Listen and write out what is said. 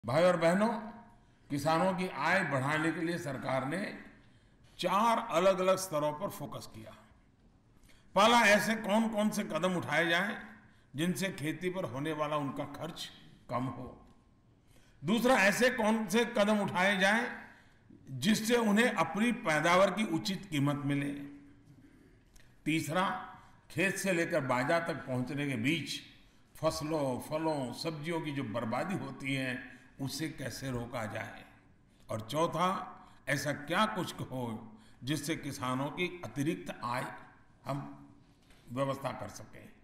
भाई और बहनों, किसानों की आय बढ़ाने के लिए सरकार ने 4 अलग अलग स्तरों पर फोकस किया। पहला, ऐसे कौन कौन से कदम उठाए जाएं जिनसे खेती पर होने वाला उनका खर्च कम हो। दूसरा, ऐसे कौन से कदम उठाए जाएं जिससे उन्हें अपनी पैदावार की उचित कीमत मिले। तीसरा, खेत से लेकर बाजार तक पहुंचने के बीच फसलों, फलों, सब्जियों की जो बर्बादी होती है उसे कैसे रोका जाए। और चौथा, ऐसा क्या कुछ हो जिससे किसानों की अतिरिक्त आय हम व्यवस्था कर सकें।